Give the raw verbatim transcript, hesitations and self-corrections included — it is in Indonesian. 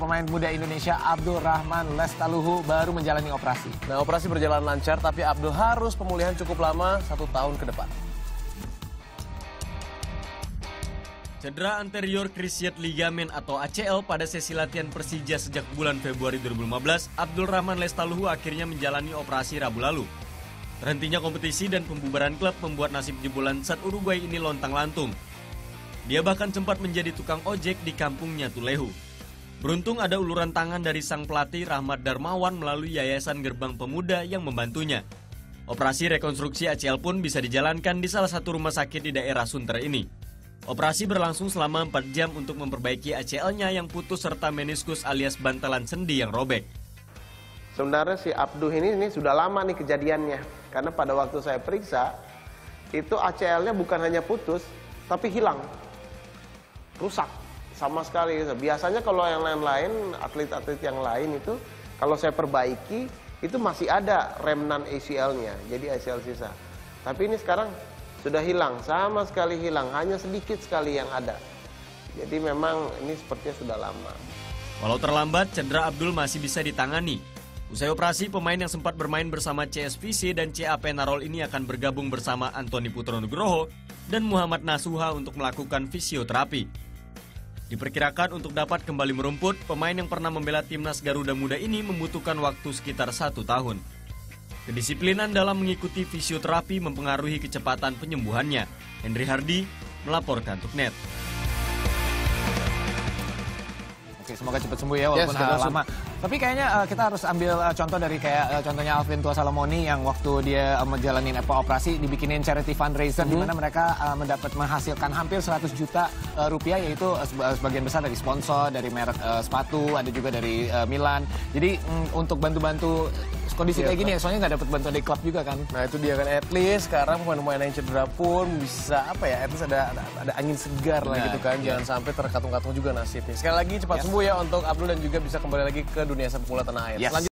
pemain muda Indonesia Abdul Rahman Lestaluhu baru menjalani operasi. Nah, operasi berjalan lancar, tapi Abdul harus pemulihan cukup lama, satu tahun ke depan. Cedera anterior cruciate ligamen atau A C L pada sesi latihan Persija sejak bulan Februari dua ribu lima belas, Abdul Rahman Lestaluhu akhirnya menjalani operasi Rabu lalu. Terhentinya kompetisi dan pembubaran klub membuat nasib jebolan Sat Uruguay ini lontang-lantung. Dia bahkan sempat menjadi tukang ojek di kampungnya Tulehu. Beruntung ada uluran tangan dari sang pelatih Rahmat Darmawan melalui Yayasan Gerbang Pemuda yang membantunya. Operasi rekonstruksi A C L pun bisa dijalankan di salah satu rumah sakit di daerah Sunter ini. Operasi berlangsung selama empat jam untuk memperbaiki A C L-nya yang putus serta meniskus alias bantalan sendi yang robek. Sebenarnya si Abduh ini, ini sudah lama nih kejadiannya. Karena pada waktu saya periksa, itu A C L-nya bukan hanya putus, tapi hilang. Rusak sama sekali. Biasanya kalau yang lain-lain, atlet-atlet yang lain itu, kalau saya perbaiki, itu masih ada remnant A C L-nya, jadi A C L sisa. Tapi ini sekarang sudah hilang, sama sekali hilang, hanya sedikit sekali yang ada. Jadi memang ini sepertinya sudah lama. Walau terlambat, cedera Abdul masih bisa ditangani. Usai operasi, pemain yang sempat bermain bersama C S V C dan C A P Narol ini akan bergabung bersama Antoni Putronugroho dan Muhammad Nasuha untuk melakukan fisioterapi. Diperkirakan untuk dapat kembali merumput, pemain yang pernah membela timnas Garuda Muda ini membutuhkan waktu sekitar satu tahun. Kedisiplinan dalam mengikuti fisioterapi mempengaruhi kecepatan penyembuhannya. Henry Hardy melaporkan untuk Net. Oke, semoga cepat sembuh ya walaupun yes, uh, lama. Tapi kayaknya uh, kita harus ambil uh, contoh dari kayak uh, contohnya Alvin Tua Salomoni yang waktu dia uh, menjalani apa operasi dibikinin charity fundraiser mm-hmm. di mana mereka uh, mendapat menghasilkan hampir seratus juta uh, rupiah, yaitu uh, sebagian besar dari sponsor, dari merek uh, sepatu, ada juga dari uh, Milan. Jadi um, untuk bantu-bantu kondisi iya, kayak gini ya, soalnya nggak dapat bantuan dari klub juga kan. Nah itu dia kan, at least sekarang pemain-pemain yang cedera pun bisa apa ya, at least ada ada, ada angin segar lah gitu kan. Jangan iya. sampai terkatung-katung juga nasibnya. Sekali lagi cepat yes. sembuh ya untuk Abdul dan juga bisa kembali lagi ke dunia sepak bola tanah air. Yes. Selanjutnya